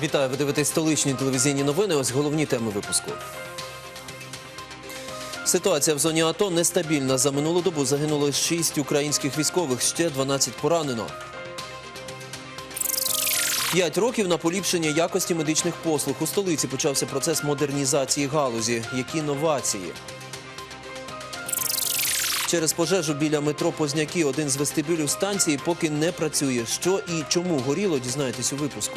Вітаю, ви дивитесь столичні телевізійні новини. Ось головні теми випуску. Ситуація в зоні АТО нестабільна. За минулу добу загинуло 6 українських військових, ще 12 поранено. 5 років на поліпшення якості медичних послуг. У столиці почався процес модернізації галузі. Які новації? Через пожежу біля метро Позняки один з вестибюлів станції поки не працює. Що і чому горіло, дізнаєтесь у випуску.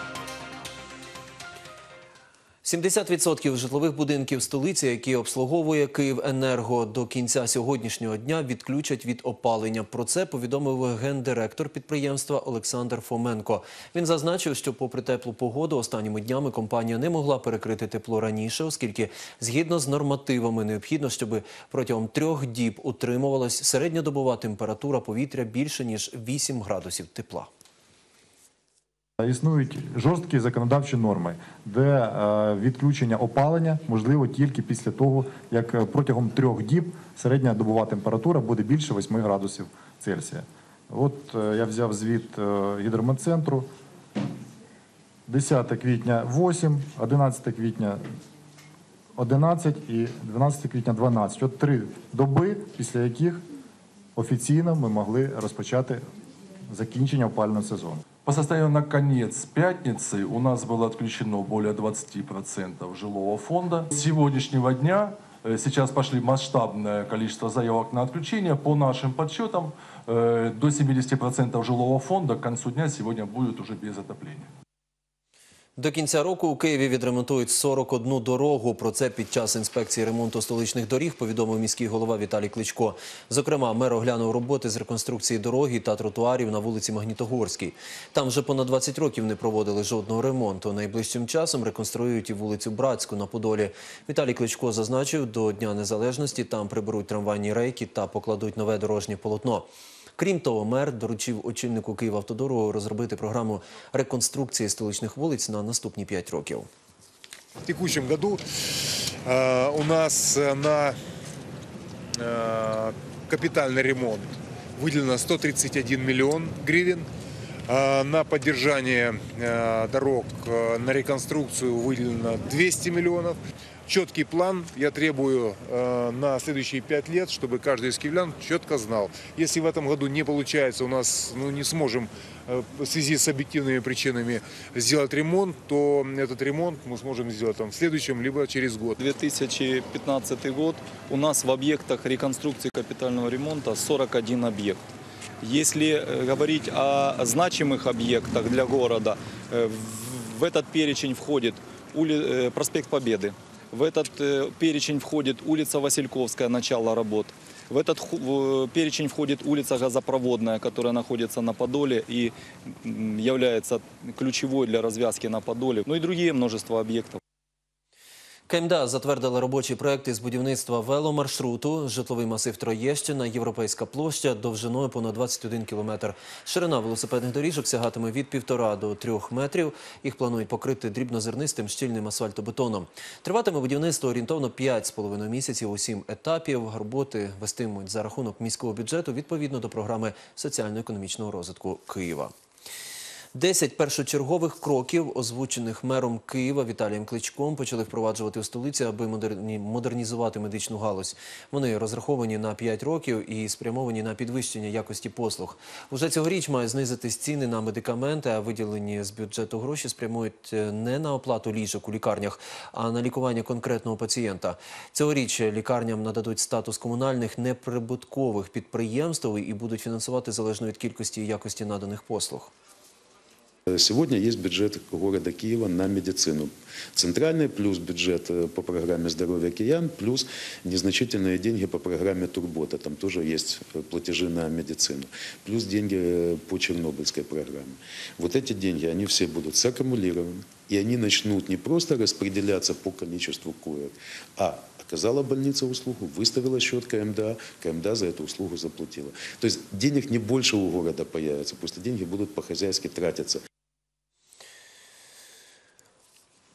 70% житлових будинків столиці, які обслуговує «Київенерго», до кінця сьогоднішнього дня відключать від опалення. Про це повідомив гендиректор підприємства Олександр Фоменко. Він зазначив, що попри теплу погоду останніми днями компанія не могла перекрити тепло раніше, оскільки згідно з нормативами необхідно, щоб протягом 3 діб утримувалась середньодобова температура повітря більше, ніж 8 градусів тепла. Існують жорсткі законодавчі норми, де відключення опалення можливо тільки після того, як протягом 3 діб середня добова температура буде більше 8 градусів Цельсія. От я взяв звіт гідрометцентру. 10 квітня 8, 11 квітня 11 і 12 квітня 12. От 3 доби, після яких офіційно ми могли розпочати закінчення опалювального сезону. По состоянию на конец пятницы у нас было отключено более 20% жилого фонда. С сегодняшнего дня сейчас пошли масштабное количество заявок на отключение. По нашим подсчетам, до 70% жилого фонда к концу дня сегодня будет уже без отопления. До кінця року у Києві відремонтують 41 дорогу. Про це під час інспекції ремонту столичних доріг повідомив міський голова Віталій Кличко. Зокрема, мер оглянув роботи з реконструкції дороги та тротуарів на вулиці Магнітогорській. Там вже понад 20 років не проводили жодного ремонту. Найближчим часом реконструюють і вулицю Братську на Подолі. Віталій Кличко зазначив, до Дня Незалежності там приберуть трамвайні рейки та покладуть нове дорожнє полотно. Крім того, мер доручив очільнику «Київавтодору» розробити програму реконструкції столичних вулиць на наступні 5 років. В текущем году у нас на капитальный ремонт выделено 131 миллион гривен. На поддержание дорог, на реконструкцию выделено 200 миллионов. Четкий план я требую на следующие 5 лет, чтобы каждый из киевлян четко знал. Если в этом году не получается, у нас не сможем в связи с объективными причинами сделать ремонт, то этот ремонт мы сможем сделать в следующем, либо через год. 2015 год у нас в объектах реконструкции капитального ремонта 41 объект. Если говорить о значимых объектах для города, в этот перечень входит проспект Победы. В этот перечень входит улица Васильковская, начало работ. В этот перечень входит улица Газопроводная, которая находится на Подоле и является ключевой для развязки на Подоле. Ну и другие множество объектов. КМДА затвердила робочі проекти з будівництва веломаршруту, житловий масив Троєщина, Європейська площа довжиною понад 21 кілометр. Ширина велосипедних доріжок сягатиме від 1,5 до 3 метрів. Їх планують покрити дрібнозернистим щільним асфальтобетоном. Триватиме будівництво орієнтовно 5,5 місяців у 7 етапів. Роботи вестимуть за рахунок міського бюджету відповідно до програми соціально-економічного розвитку Києва. 10 першочергових кроків, озвучених мером Києва Віталієм Кличком, почали впроваджувати у столиці, аби модернізувати медичну галузь. Вони розраховані на 5 років і спрямовані на підвищення якості послуг. Уже цьогоріч має знизитись ціни на медикаменти, а виділені з бюджету гроші спрямують не на оплату ліжок у лікарнях, а на лікування конкретного пацієнта. Цьогоріч лікарням нададуть статус комунальних неприбуткових підприємств і будуть фінансувати залежно від кількості і якості наданих послуг. Сегодня есть бюджет города Киева на медицину. Центральный плюс бюджет по программе «Здоровье киян», плюс незначительные деньги по программе «Турбота». Там тоже есть платежи на медицину. Плюс деньги по Чернобыльской программе. Вот эти деньги, они все будут саккумулированы. И они начнут не просто распределяться по количеству коек, а оказала больница услугу, выставила счет КМДА, КМДА за эту услугу заплатила. То есть денег не больше у города появится, просто деньги будут по-хозяйски тратиться.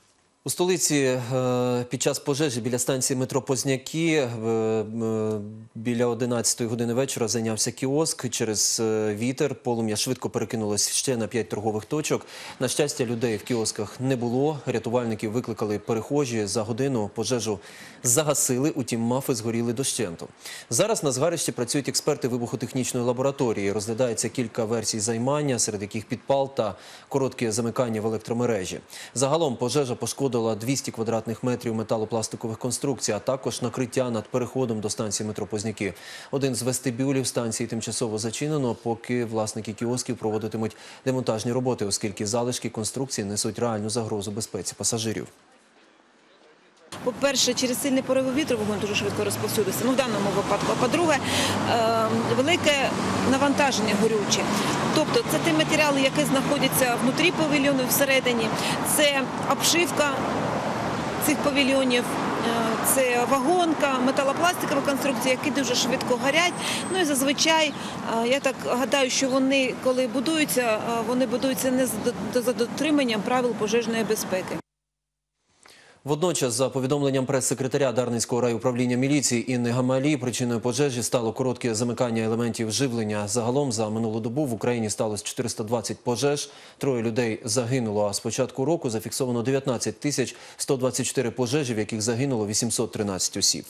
У столиці під час пожежі біля станції метро Позняки біля 11-ї години вечора зайнявся кіоск. Через вітер полум'я швидко перекинулось ще на 5 торгових точок. На щастя, людей в кіосках не було. Рятувальників викликали перехожі. За годину пожежу загасили, утім мафи згоріли дощенту. Зараз на згарищі працюють експерти вибухотехнічної лабораторії. Розглядається кілька версій займання, серед яких підпал та коротке замикання в електромережі. Загалом пожежа пошкодила 200 квадратних метрів металопластикових конструкцій, а також накриття над переходом до станції метро Позняки. Один з вестибюлів станції тимчасово зачинено, поки власники кіосків проводитимуть демонтажні роботи, оскільки залишки конструкції несуть реальну загрозу безпеці пасажирів. По-перше, через сильний пориви вітру вогонь дуже швидко розповсюдився, в даному випадку. А по-друге, велике навантаження горюче. Тобто це ті матеріали, які знаходяться внутрі павільйону, всередині, це обшивка цих павільйонів, це вагонка, металопластикова конструкція, які дуже швидко горять. Ну і зазвичай, я так гадаю, що вони, коли будуються, вони будуються не за дотриманням правил пожежної безпеки. Водночас, за повідомленням прес-секретаря Дарницького райуправління міліції Інни Гамалі, причиною пожежі стало коротке замикання елементів живлення. Загалом за минулу добу в Україні сталося 420 пожеж, 3 людей загинуло, а з початку року зафіксовано 19 124 пожежі, в яких загинуло 813 осіб.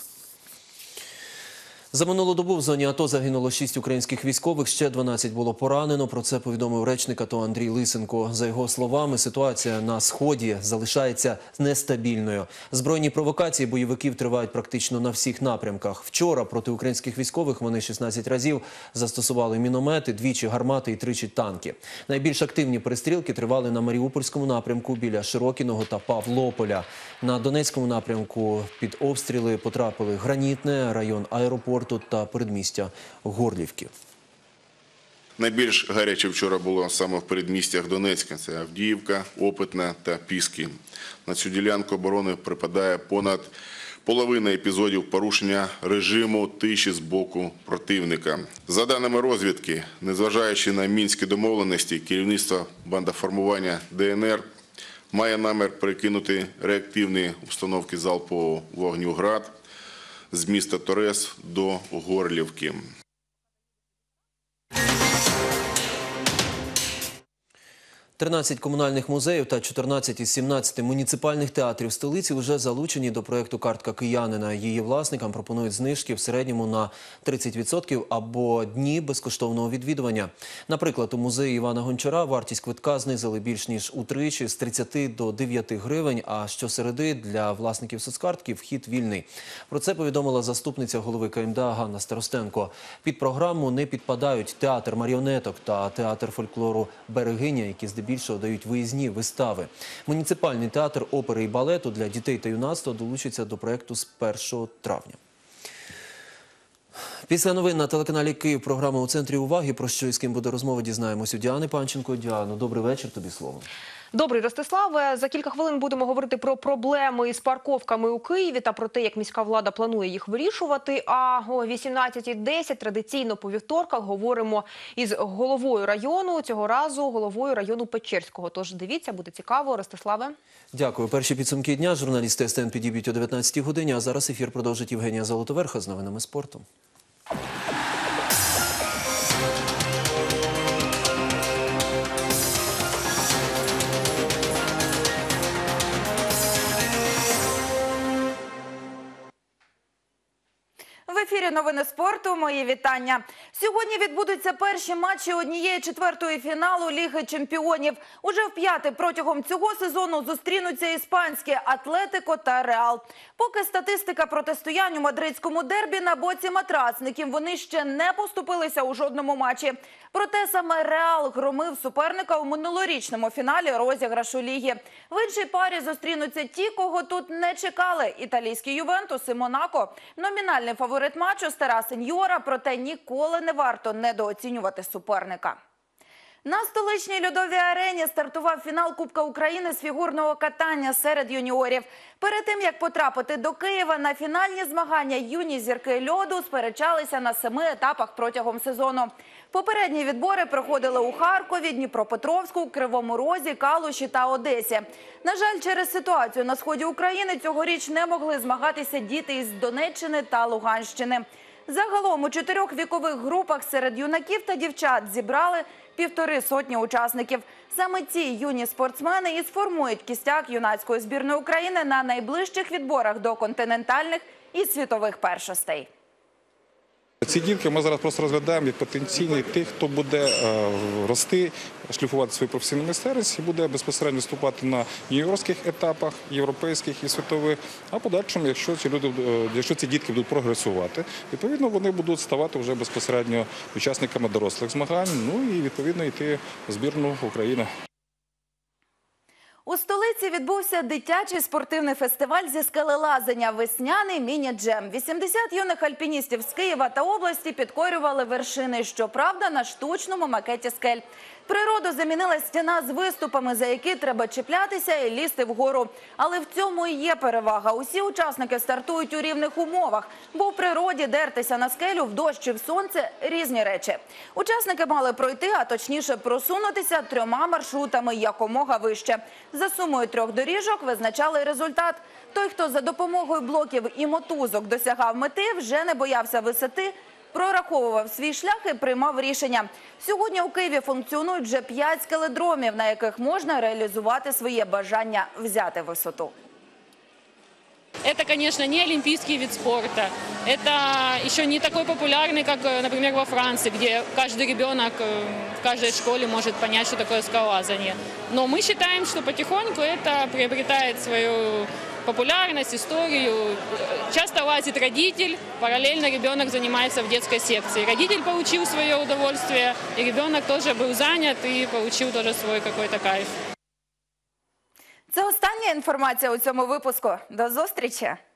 За минулу добу в зоні АТО загинуло 6 українських військових, ще 12 було поранено. Про це повідомив речник АТО Андрій Лисенко. За його словами, ситуація на Сході залишається нестабільною. Збройні провокації бойовиків тривають практично на всіх напрямках. Вчора проти українських військових вони 16 разів застосували міномети, двічі гармати і тричі танки. Найбільш активні перестрілки тривали на Маріупольському напрямку біля Широкіного та Павлополя. На Донецькому напрямку під обстріли потрапили Гранітне, район аеропорту та передмістя Горлівки. Найбільш гаряче вчора було саме в передмістях Донецька. Це Авдіївка, Опитне та Піски. На цю ділянку оборони припадає понад половина епізодів порушення режиму тиші з боку противника. За даними розвідки, незважаючи на мінські домовленості, керівництво бандоформування ДНР має намір перекинути реактивні установки залпового вогню «Град» з міста Торез до Горлівки. – 13 комунальних музеїв та 14 із 17 муніципальних театрів столиці вже залучені до проєкту «Картка киянина». Її власникам пропонують знижки в середньому на 30% або дні безкоштовного відвідування. Наприклад, у музеї Івана Гончара вартість квитка знизили більш ніж утричі – з 30 до 9 гривень, а щосереди для власників соцкартки вхід вільний. Про це повідомила заступниця голови КМДА Ганна Старостенко. Під програму не підпадають театр маріонеток та театр фольклору «Берегиня», які здебільшого дають виїзні вистави. Муніципальний театр опери і балету для дітей та юнацтва долучиться до проєкту з 1 травня. Після новин на телеканалі «Київ» програма «У центрі уваги». Про що і з ким буде розмова, дізнаємось у Діани Панченко. Діано, добрий вечір, тобі слово. Добрий, Ростиславе. За кілька хвилин будемо говорити про проблеми із парковками у Києві та про те, як міська влада планує їх вирішувати. А о 18:10 традиційно по вівторках говоримо із головою району, цього разу головою району Печерського. Тож дивіться, буде цікаво. Ростиславе. Дякую. Перші підсумки дня журналісти СТН підіб'ють о 19-й годині, а зараз ефір продовжить Євгенія Золотоверха з новинами спорту. В ефірі новини спорту. Мої вітання. Сьогодні відбудуться перші матчі 1/4 фіналу Ліги чемпіонів. Уже вп'яте протягом цього сезону зустрінуться іспанські «Атлетико» та «Реал». Поки статистика протистоянь у мадридському дербі на боці матрасників, вони ще не поступилися у жодному матчі. Проте саме «Реал» громив суперника у минулорічному фіналі розіграшу Ліги. В іншій парі зустрінуться ті, кого тут не чекали – італійський «Ювентус» і «Монако». Номінальний фаворит матчу – стара сеньора, проте ніколи не варто недооцінювати суперника. На столичній льодовій арені стартував фінал Кубка України з фігурного катання серед юніорів. Перед тим, як потрапити до Києва, на фінальні змагання юні зірки льоду сперечалися на 7 етапах протягом сезону. Попередні відбори проходили у Харкові, Дніпропетровську, Кривому Розі, Калуші та Одесі. На жаль, через ситуацію на сході України цьогоріч не могли змагатися діти із Донеччини та Луганщини. Загалом у 4 вікових групах серед юнаків та дівчат зібрали 150 учасників. Саме ці юні спортсмени і сформують кістяк юнацької збірної України на найближчих відборах до континентальних і світових першостей. Ці дітки ми зараз просто розглядаємо як потенційні тих, хто буде рости, шліфувати свою професійну майстерність і буде безпосередньо виступати на юніорських етапах, європейських і світових. А подальшому, якщо ці дітки будуть прогресувати, відповідно вони будуть ставати вже безпосередньо учасниками дорослих змагань, ну і відповідно йти в збірну України. У столиці відбувся дитячий спортивний фестиваль зі скелелазання «Весняний міні-джем». 80 юних альпіністів з Києва та області підкорювали вершини, щоправда, на штучному макеті скель. Природу замінила стіна з виступами, за які треба чіплятися і лізти вгору. Але в цьому і є перевага. Усі учасники стартують у рівних умовах, бо в природі дертися на скелю в дощ чи в сонце – різні речі. Учасники мали пройти, а точніше просунутися 3 маршрутами якомога вище. За сумою 3 доріжок визначали результат. Той, хто за допомогою блоків і мотузок досягав мети, вже не боявся висоти, прораховував свій шлях і приймав рішення. Сьогодні у Києві функціонують вже 5 скеледромів, на яких можна реалізувати своє бажання взяти висоту. Это, конечно, не олимпийский вид спорта. Это еще не такой популярный, как, например, во Франции, где каждый ребенок в каждой школе может понять, что такое скалолазание. Но мы считаем, что потихоньку это приобретает свою популярность, историю. Часто лазит родитель, параллельно ребенок занимается в детской секции. Родитель получил свое удовольствие, и ребенок тоже был занят и получил тоже свой какой-то кайф. Це остання інформація у цьому випуску. До зустрічі!